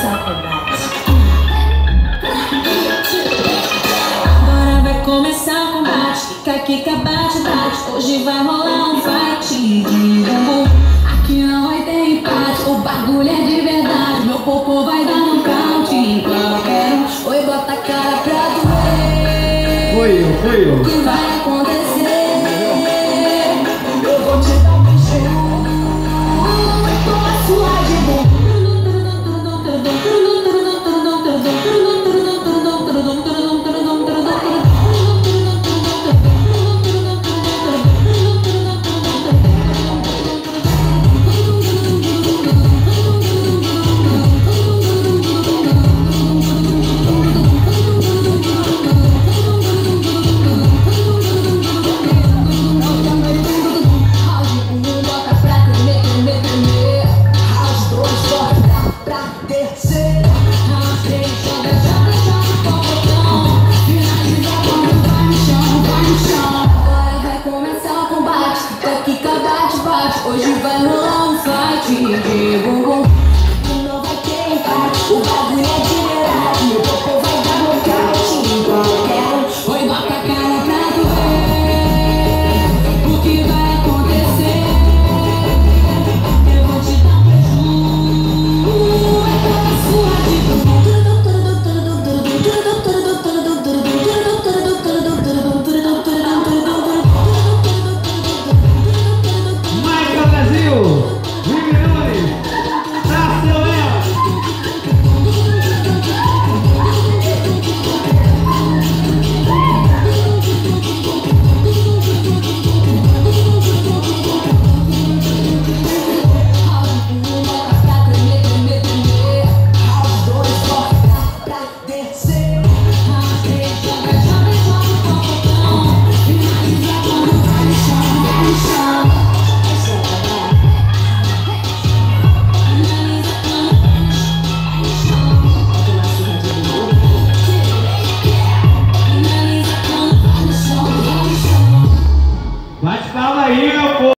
começar o combate. Agora vai começar o combate. Kika, bate, bate. Hoje vai rolar um fight de bumbum. Aqui não vai ter empate. O bagulho é de verdade. Meu popô vai dar um count em qualquer um. Oi, bota a cara pra doer. Foi eu. O que vai acontecer? Eu vou te dar um beijo. Toma sua de bumbum. Hoje vai rolar um fight de bumbum.